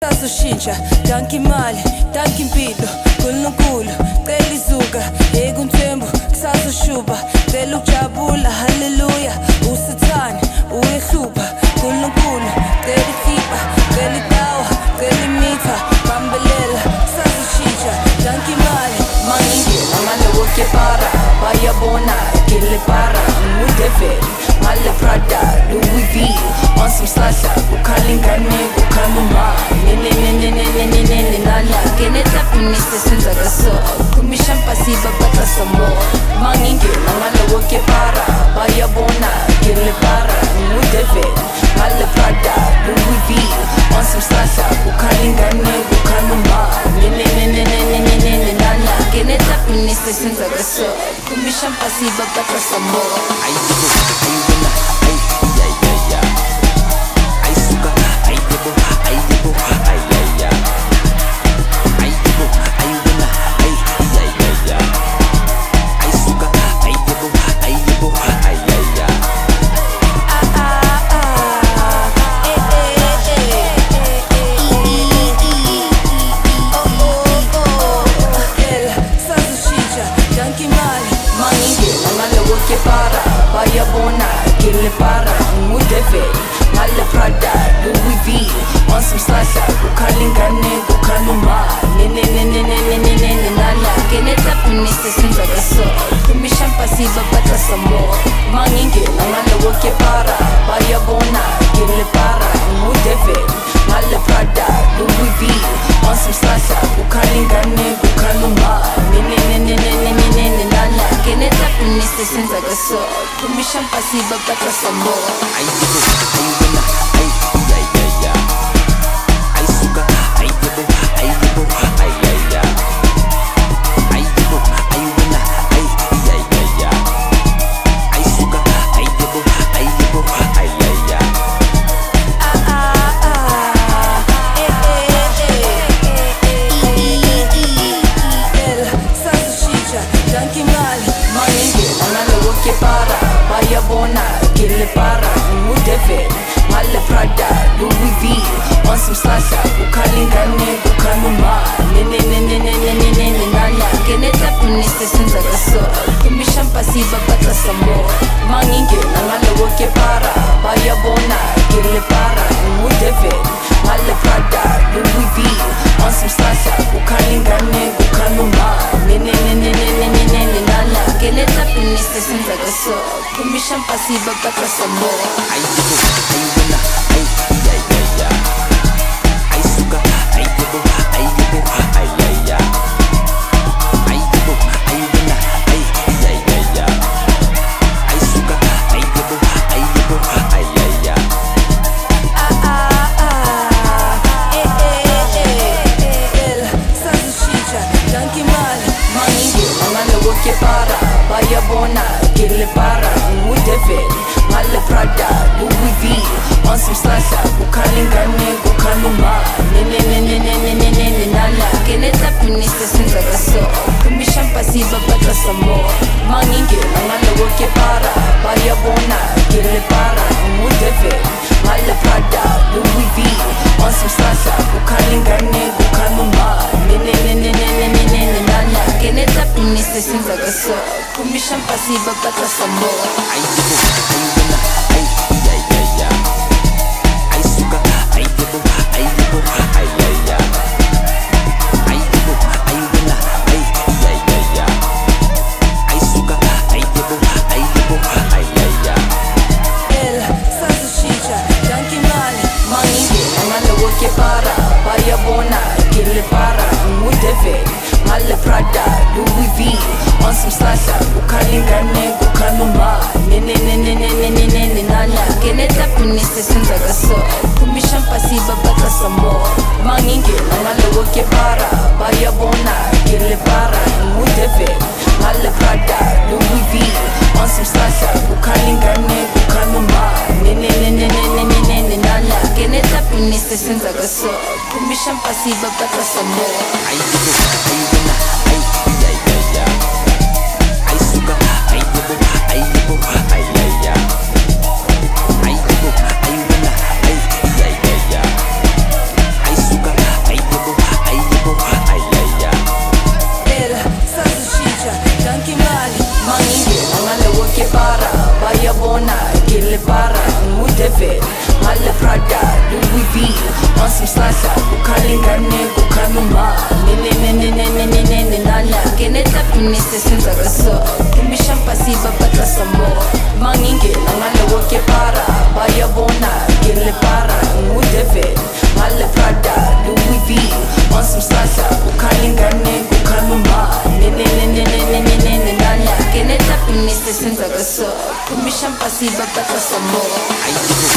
Shincha, danki mali, danki mpilo, Nkulunkulu, cela izuka, ekunthembu, kusazoshuba, cela ukujabula, haleluya, usathane, uyehlupha, Nkulunkulu, cela ifiba, cela itawa, cela imitha, bambelela, kusazoshintsha, danki mali, mangingena ngale woke para, bayabona, kile para, ngudeveli, ngale Prada, Louis V, on some slasha, ukhalingane, ukhaluma, nana keneta piniste senza gaso kumishan pasiba bata samo mangingena ngale woke para bayabona kile para ngudeve ngale Prada Louis V on some slasha ukhalingane ukhaluma nana keneta piniste senza gaso kumishan pasiba bata samo bayabona kile para ngudeveli ngale Prada Louis V on some slasha ukhalingane ukhaluma nana keneta piniste senza gaso kumishan pasiba bata samo mangingena ngale woke para bayabona kile para ngudeveli ngale Prada Louis V on some slasha ukhalingane ukhaluma nana keneta piniste senza gaso kumishan pasiba bata samo bayabona kile para ngudeveli ngale Prada Louis V on some slasha ukhalingane ukhaluma nana keneta piniste senza gaso kumishan pasiba bata samo mangingena ngale woke para bayabona kile para ngudeveli ngale Prada Louis V on some slasha ukhalingane ukhaluma nana keneta piniste senza gaso kumishan pasiba bata samo para bayabona kile para ngudeveli ngale Prada Louis V on some slasha ukhalingane ukhaluma nana keneta piniste senza gaso kumishan pasiba bata samo mangingena ngale woke para bayabona kile para ngudeveli ngale Prada Louis V on some slasha ukhalingane ukhaluma nana keneta piniste senza gaso kumishan pasiba bata samo bayabona kile para ngudeveli ngale Prada Louis V on some slasha ukhalingane ukhaluma nana keneta piniste senza gaso kumishan pasiba bata samo mangingena ngale woke para bayabona kile para ngudeveli ngale Prada Louis V on some slasha ukhalingane ukhaluma nana keneta piniste senza gaso kumishan pasiba bata samo Sugar sasa ukhalingane kukhaluma nana keneta piniste senza gaso kumbisha pasiba pata samo mangingela ngalo ke para baya bona gele para ngudeve male prada Louis V on some sasa ukhalingane kukhaluma nana keneta piniste senza gaso kumbisha pasiba pata samo